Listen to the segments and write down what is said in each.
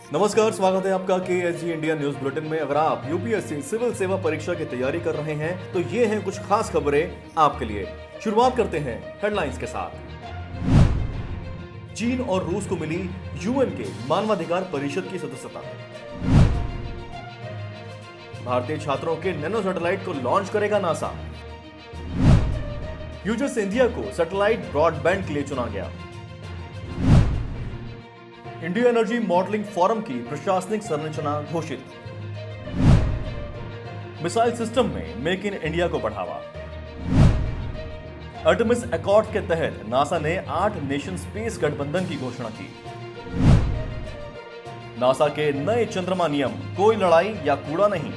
नमस्कार, स्वागत है आपका KSG इंडिया न्यूज बुलेटिन में। अगर आप यूपीएससी सिविल सेवा परीक्षा की तैयारी कर रहे हैं तो ये हैं कुछ खास खबरें आपके लिए। शुरुआत करते हैं हेडलाइंस के साथ। चीन और रूस को मिली यूएन के मानवाधिकार परिषद की सदस्यता। भारतीय छात्रों के नैनो सैटेलाइट को लॉन्च करेगा नासा। यूजर्स इंडिया को सैटेलाइट ब्रॉडबैंड के लिए चुना गया। इंडिया एनर्जी मॉडलिंग फोरम की प्रशासनिक संरचना घोषित। मिसाइल सिस्टम में मेक इन इंडिया को बढ़ावा। आर्टेमिस अकॉर्ड के तहत नासा ने 8 नेशन स्पेस गठबंधन की घोषणा की। नासा के नए चंद्रमा नियम, कोई लड़ाई या कूड़ा नहीं।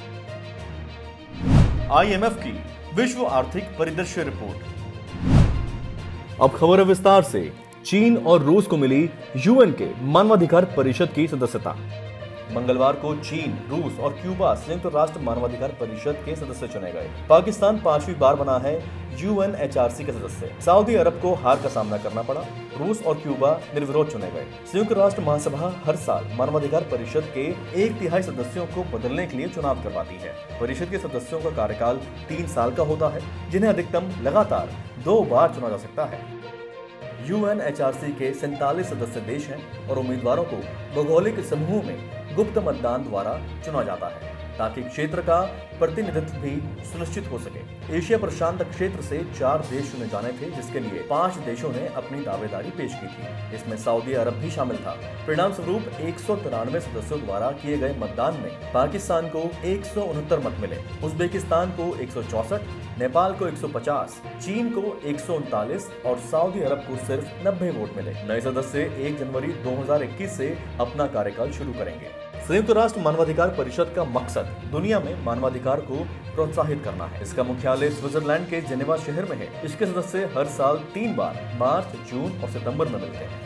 IMF की विश्व आर्थिक परिदृश्य रिपोर्ट। अब खबर है विस्तार से। चीन और रूस को मिली यूएन के मानवाधिकार परिषद की सदस्यता। मंगलवार को चीन, रूस और क्यूबा संयुक्त राष्ट्र मानवाधिकार परिषद के सदस्य चुने गए। पाकिस्तान 5वीं बार बना है UNHRC का सदस्य। सऊदी अरब को हार का सामना करना पड़ा। रूस और क्यूबा निर्विरोध चुने गए। संयुक्त राष्ट्र महासभा हर साल मानवाधिकार परिषद के 1/3 सदस्यों को बदलने के लिए चुनाव करवाती है। परिषद के सदस्यों का कार्यकाल 3 साल का होता है, जिन्हें अधिकतम लगातार 2 बार चुना जा सकता है। UNHRC के 47 सदस्य देश हैं और उम्मीदवारों को भौगोलिक समूह में गुप्त मतदान द्वारा चुना जाता है ताकि क्षेत्र का प्रतिनिधित्व भी सुनिश्चित हो सके। एशिया प्रशांत क्षेत्र से 4 देश चुने जाने थे, जिसके लिए 5 देशों ने अपनी दावेदारी पेश की थी। इसमें सऊदी अरब भी शामिल था। परिणाम स्वरूप 193 सदस्यों द्वारा किए गए मतदान में पाकिस्तान को 169 मत मिले, उज्बेकिस्तान को 164, नेपाल को 150, चीन को 139 और सऊदी अरब को सिर्फ 90 वोट मिले। नए सदस्य 1 जनवरी 2021 से अपना कार्यकाल शुरू करेंगे। संयुक्त राष्ट्र मानवाधिकार परिषद का मकसद दुनिया में मानवाधिकार को प्रोत्साहित करना है। इसका मुख्यालय स्विट्जरलैंड के जेनेवा शहर में है। इसके सदस्य हर साल 3 बार मार्च, जून और सितंबर में मिलते हैं।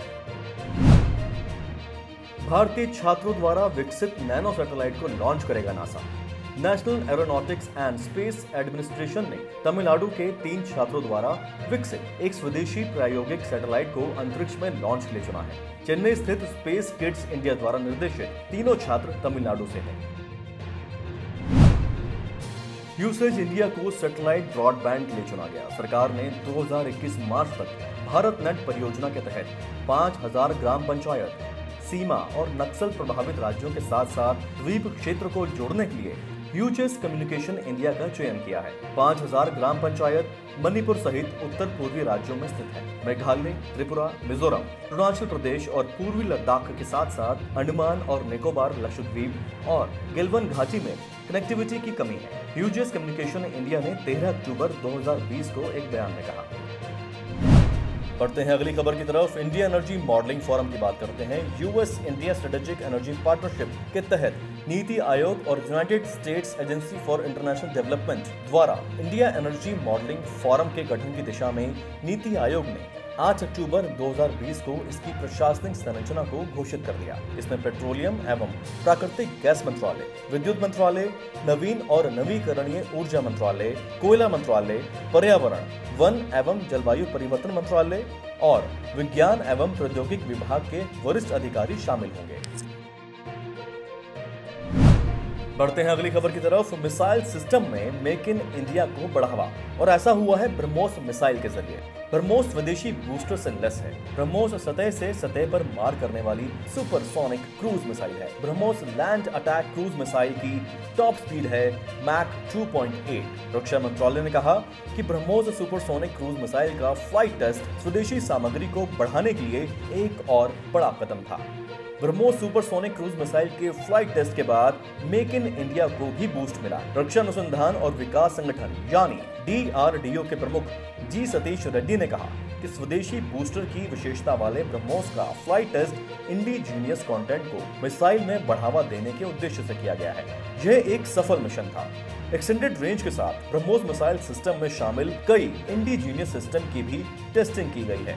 भारतीय छात्रों द्वारा विकसित नैनो सैटेलाइट को लॉन्च करेगा NASA. National Aeronautics and Space Administration ने तमिलनाडु के 3 छात्रों द्वारा विकसित एक स्वदेशी प्रायोगिक सैटेलाइट को अंतरिक्ष में लॉन्च के लिए चुना है। चेन्नई स्थित स्पेस किड्स इंडिया द्वारा निर्देशित तीनों छात्र तमिलनाडु से हैं। यूसेज इंडिया को सैटेलाइट ब्रॉडबैंड के लिए चुना गया। सरकार ने 2021 मार्च तक भारत नेट परियोजना के तहत 5000 ग्राम पंचायत, सीमा और नक्सल प्रभावित राज्यों के साथ साथ द्वीप क्षेत्र को जोड़ने के लिए ह्यूजेस कम्युनिकेशन इंडिया का चयन किया है। 5000 ग्राम पंचायत मणिपुर सहित उत्तर पूर्वी राज्यों में स्थित है। मेघालय, त्रिपुरा, मिजोरम, अरुणाचल प्रदेश और पूर्वी लद्दाख के साथ साथ अंडमान और निकोबार, लक्षद्वीप और गिलवन घाटी में कनेक्टिविटी की कमी है। ह्यूजेस कम्युनिकेशन इंडिया ने 13 अक्टूबर 2020 को एक बयान में कहा। बढ़ते हैं अगली खबर की तरफ। इंडिया एनर्जी मॉडलिंग फोरम की बात करते हैं। US India strategic energy partnership के तहत नीति आयोग और United States agency for international development द्वारा इंडिया एनर्जी मॉडलिंग फोरम के गठन की दिशा में नीति आयोग ने 8 अक्टूबर 2020 को इसकी प्रशासनिक संरचना को घोषित कर दिया। इसमें पेट्रोलियम एवं प्राकृतिक गैस मंत्रालय, विद्युत मंत्रालय, नवीन और नवीकरणीय ऊर्जा मंत्रालय, कोयला मंत्रालय, पर्यावरण, वन एवं जलवायु परिवर्तन मंत्रालय और विज्ञान एवं प्रौद्योगिकी विभाग के वरिष्ठ अधिकारी शामिल होंगे। बढ़ते हैं अगली खबर की तरफ। मिसाइल सिस्टम में मेक इन इंडिया को बढ़ावा, और ऐसा हुआ है ब्रह्मोस मिसाइल के जरिए। ब्रह्मोस स्वदेशी बूस्टर से लैस है। ब्रह्मोस सतह से सतह पर मार करने वाली सुपरसोनिक क्रूज मिसाइल है। BrahMos land attack cruise missile की टॉप स्पीड है मैक 2.8। रक्षा मंत्रालय ने कहा कि ब्रह्मोस सुपरसोनिक क्रूज मिसाइल का फ्लाइट टेस्ट स्वदेशी सामग्री को बढ़ाने के लिए एक और बड़ा कदम था। ब्रह्मोस सुपरसोनिक क्रूज मिसाइल के फ्लाइट टेस्ट के बाद मेक इन इंडिया को भी बूस्ट मिला। रक्षा अनुसंधान और विकास संगठन यानी DRDO के प्रमुख जी सतीश रेड्डी ने कहा कि स्वदेशी बूस्टर की विशेषता वाले ब्रह्मोस का फ्लाइट टेस्ट इंडिजीनियस कंटेंट को मिसाइल में बढ़ावा देने के उद्देश्य से किया गया है। यह एक सफल मिशन था। एक्सटेंडेड रेंज के साथ ब्रह्मोस मिसाइल सिस्टम में शामिल कई इंडिजीनियस सिस्टम की भी टेस्टिंग की गई है।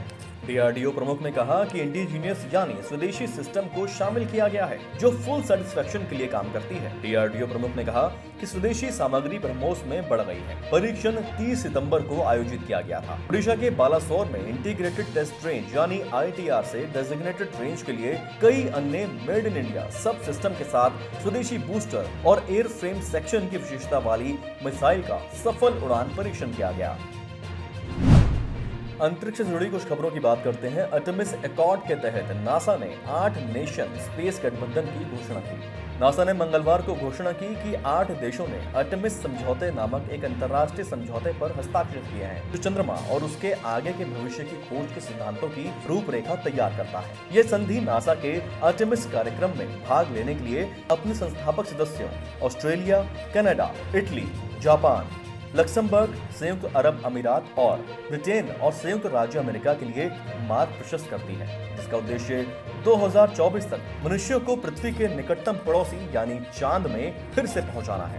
डीआरडीओ प्रमुख ने कहा कि इंडिजीनियस यानी स्वदेशी सिस्टम को शामिल किया गया है जो फुल सेटिस्फेक्शन के लिए काम करती है। डीआरडीओ प्रमुख ने कहा कि स्वदेशी सामग्री ब्रह्मोस में बढ़ गई है। परीक्षण 30 सितंबर को आयोजित किया गया था। ओडिशा के बालासोर में इंटीग्रेटेड टेस्ट रेंज यानी ITR से डेजिग्नेटेड रेंज के लिए कई अन्य made in India subsystem के साथ स्वदेशी बूस्टर और एयर फ्रेम सेक्शन की विशेषता वाली मिसाइल का सफल उड़ान परीक्षण किया गया। अंतरिक्ष से जुड़ी कुछ खबरों की बात करते हैं। आर्टेमिस एकॉर्ड के तहत नासा ने 8 नेशन स्पेस गठबंधन की घोषणा की। नासा ने मंगलवार को घोषणा की कि 8 देशों ने आर्टेमिस समझौते नामक एक अंतर्राष्ट्रीय समझौते पर हस्ताक्षर किए हैं जो चंद्रमा और उसके आगे के भविष्य की खोज के सिद्धांतों की रूपरेखा तैयार करता है। ये संधि नासा के आर्टेमिस कार्यक्रम में भाग लेने के लिए अपने संस्थापक सदस्यों Australia, Canada, Italy, Japan, Luxembourg, संयुक्त अरब अमीरात और ब्रिटेन और संयुक्त राज्य अमेरिका के लिए मार्ग प्रशस्त करती है, जिसका उद्देश्य 2024 तक मनुष्यों को पृथ्वी के निकटतम पड़ोसी यानी चांद में फिर से पहुंचाना है।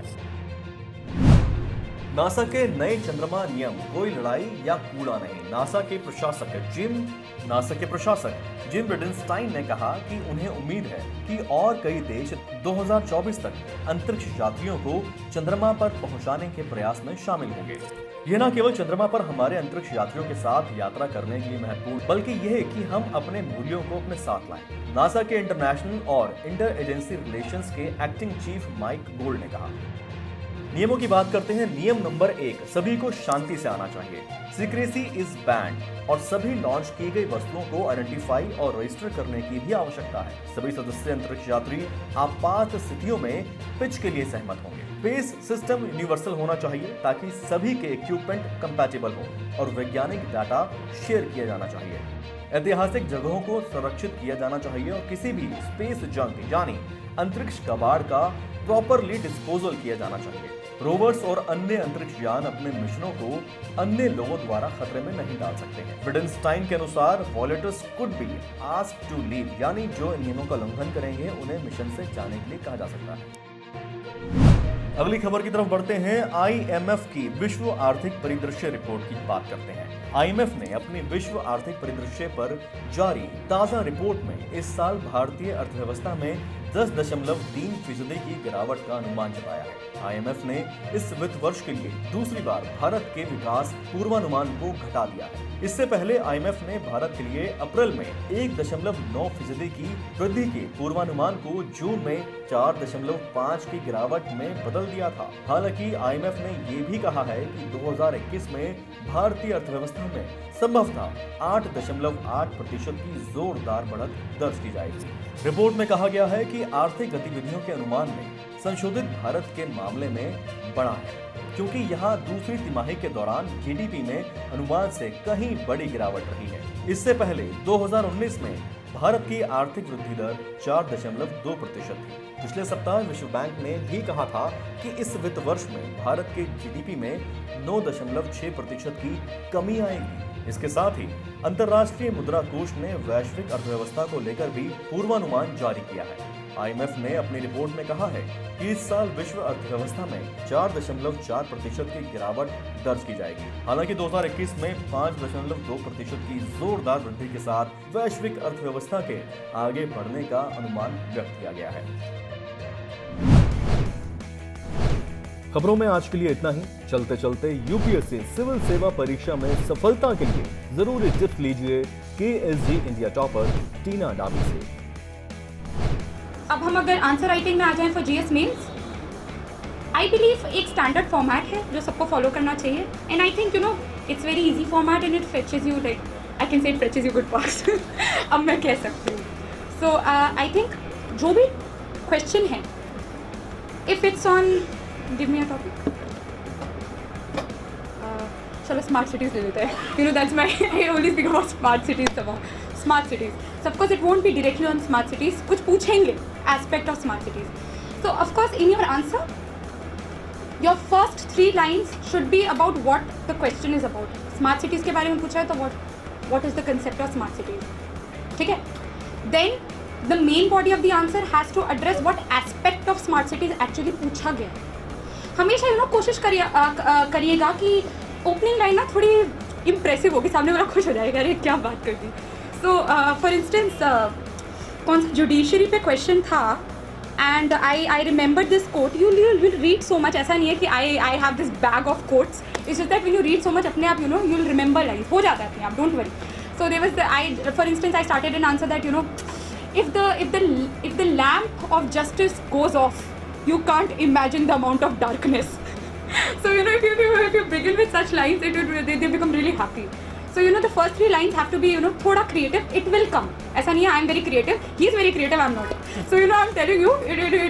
नासा के नए चंद्रमा नियम कोई लड़ाई या कूड़ा नहीं। नासा के प्रशासक जिम रिडनस्टाइन ने कहा कि उन्हें उम्मीद है कि और कई देश 2024 तक अंतरिक्ष यात्रियों को चंद्रमा पर पहुंचाने के प्रयास में शामिल होंगे। यह न केवल चंद्रमा पर हमारे अंतरिक्ष यात्रियों के साथ यात्रा करने के लिए महत्वपूर्ण, बल्कि यह कि हम अपने मूल्यों को अपने साथ लाएं। नासा के इंटरनेशनल और इंटर एजेंसी रिलेशंस के एक्टिंग चीफ माइक गोल्ड ने कहा। नियमों की बात करते हैं। नियम नंबर 1, सभी को शांति से आना चाहिए। सीक्रेसी इज बैंड और सभी लॉन्च की गई वस्तुओं को आइडेंटिफाई और रजिस्टर करने की भी आवश्यकता है। सभी सदस्य अंतरिक्ष यात्री आपात स्थितियों में पिच के लिए सहमत होंगे। स्पेस सिस्टम यूनिवर्सल होना चाहिए ताकि सभी के इक्विपमेंट कंपैटिबल हो और वैज्ञानिक डाटा शेयर किया जाना चाहिए। ऐतिहासिक जगहों को संरक्षित किया जाना चाहिए और किसी भी स्पेस जंक यानी अंतरिक्ष कबाड़ का प्रॉपरली डिस्पोजल किया जाना चाहिए। रोवर्स और अन्य अंतरिक्ष यान अपने मिशनों को अन्य लोगों द्वारा खतरे में नहीं डाल सकते हैं। रिडनस्टाइन के अनुसार violators could be asked to leave यानी जो इन नियमों का उल्लंघन करेंगे उन्हें मिशन से जाने के लिए कहा जा सकता है। अगली खबर की तरफ बढ़ते हैं। IMF की विश्व आर्थिक परिदृश्य रिपोर्ट की बात करते हैं। IMF ने अपनी विश्व आर्थिक परिदृश्य पर जारी ताजा रिपोर्ट में इस साल भारतीय अर्थव्यवस्था में 10.3% की गिरावट का अनुमान जताया है। IMF ने इस वित्त वर्ष के लिए दूसरी बार भारत के विकास पूर्वानुमान को घटा दिया है। इससे पहले IMF ने भारत के लिए अप्रैल में 1.9% की वृद्धि के पूर्वानुमान को जून में 4.5 की गिरावट में बदल दिया था। हालांकि IMF ने ये भी कहा है कि 2021 में भारतीय अर्थव्यवस्था में संभवतः 8.8% की जोरदार बढ़त दर्ज की जाएगी। रिपोर्ट में कहा गया है कि आर्थिक गतिविधियों के अनुमान में संशोधित भारत के मामले में बड़ा है क्योंकि यहाँ दूसरी तिमाही के दौरान GDP में अनुमान से कहीं बड़ी गिरावट रही है। इससे पहले 2019 में भारत की आर्थिक वृद्धि दर 4.2% थी। पिछले सप्ताह विश्व बैंक ने भी कहा था कि इस वित्त वर्ष में भारत के GDP में 9.6% की कमी आएगी। इसके साथ ही अंतर्राष्ट्रीय मुद्रा कोष ने वैश्विक अर्थव्यवस्था को लेकर भी पूर्वानुमान जारी किया है। IMF ने अपनी रिपोर्ट में कहा है कि इस साल विश्व अर्थव्यवस्था में 4.4% की गिरावट दर्ज की जाएगी। हालांकि 2021 में 5.2% की जोरदार वृद्धि के साथ वैश्विक अर्थव्यवस्था के आगे बढ़ने का अनुमान व्यक्त किया गया है। खबरों में आज के लिए इतना ही। चलते चलते UPSC सिविल सेवा परीक्षा में सफलता के लिए जरूरी टिप्स लीजिए KSG India topper Tina Dabi से। अब हम अगर आंसर राइटिंग में आ जाएं for GS mains, I believe एक स्टैंडर्ड फॉर्मेट है जो सबको फॉलो करना चाहिए and I think it's very easy format and it fetches you like I can say it fetches you good pass अब मैं कह सकती हूँ। सो आई थिंक जो भी क्वेश्चन है if it's on give me a topic, चलो स्मार्ट सिटीज ले लेते हैं। That's my I only speak about smart cities smart cities. So of course it won't be directly on smart cities. कुछ पूछेंगे aspect of smart cities. So of course in your answer, your first 3 lines should be about what the question is about. Smart cities के बारे में पूछा है तो what is the concept of smart cities? ठीक है? Then the main body of the answer has to address what aspect of smart cities actually पूछा गया। हमेशा कोशिश करिएगा कि ओपनिंग लाइन ना थोड़ी इम्प्रेसिव होगी, सामने वाला खुश हो जाएगा, अरे क्या बात कर दी। सो फॉर इंस्टेंस कौन सा जुडिशरी पे क्वेश्चन था, and I remember this quote, you will read so much, ऐसा नहीं है कि I have this bag of quotes, it's just that when you read so much अपने आप you know you will remember lines, हो जाता है अपने आप, don't worry. So there was I for instance I started an answer that you know if the lamp of justice goes off, you can't imagine the amount of darkness. So you know if you begin with such lines, they become really happy. So you know the first 3 lines have to be you know thoda creative, it will come. ऐसा नहीं है I am very creative, he is very creative, I am not. So you know I'm telling you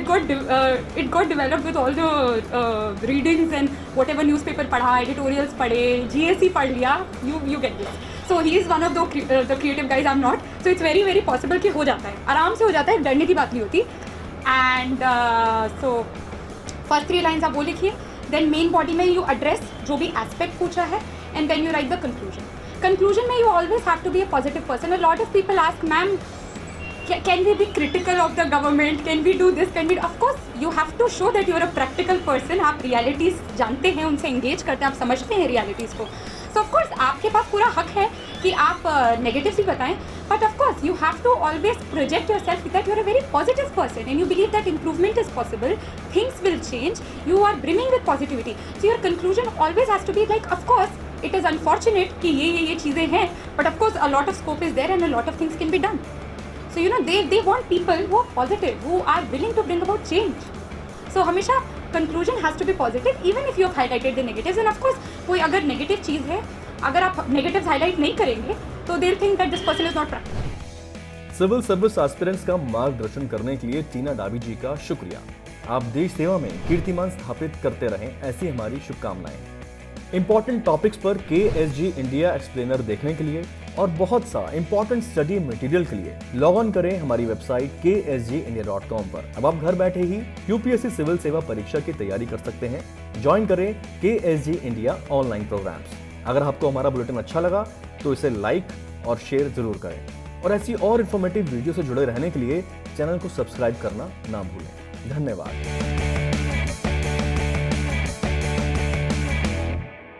it got developed with all the readings and whatever newspaper पढ़ा, editorials पढ़े, GSE पढ़ लिया, you get this. So he is one of the creative guys, I am not. So it's very very possible कि हो जाता है, आराम से हो जाता है, डरने की बात नहीं होती. And so first 3 lines आप वो लिखिए, then main body में you address जो भी aspect पूछा है, and then you write the conclusion. Conclusion में you always have to be a positive person. A lot of people ask, ma'am, can we be critical of the government? Can we do this? Can we? Of course, you have to show that you are a practical person. आप realities जानते हैं, उनसे engage करते हैं, आप समझते हैं realities को. So of course आपके पास पूरा हक है कि आप negatives ही बताएं, but of course you have to always project yourself that you are a very positive person and you believe that improvement is possible, things will change, you are brimming with positivity. So your conclusion always has to be like, of course it is unfortunate कि ये चीज़ें हैं, but of course a lot of scope is there and a lot of things can be done. So you know they want people who are positive, who are willing to bring about change. So हमेशा conclusion has to be positive even if you have highlighted the negatives. And of course कोई अगर negative चीज़ है, अगर आप negatives highlight नहीं करेंगे तो they'll think that this person is not practical. Civil service aspirants का मार्गदर्शन करने के लिए टीना डाबी जी का शुक्रिया। आप देश सेवा में कीर्तिमान स्थापित करते रहें, ऐसी हमारी शुभकामनाएं। इंपॉर्टेंट टॉपिक्स पर KSG इंडिया एक्सप्लेनर देखने के लिए और बहुत सा इंपॉर्टेंट स्टडी मटेरियल के लिए लॉग ऑन करें हमारी वेबसाइट ksgindia.com पर। अब आप घर बैठे ही UPSC सिविल सेवा परीक्षा की तैयारी कर सकते हैं। ज्वाइन करें KSG इंडिया ऑनलाइन प्रोग्राम्स। अगर आपको हमारा बुलेटिन अच्छा लगा तो इसे लाइक और शेयर जरूर करें और ऐसी और इन्फॉर्मेटिव वीडियो से जुड़े रहने के लिए चैनल को सब्सक्राइब करना ना भूलें। धन्यवाद।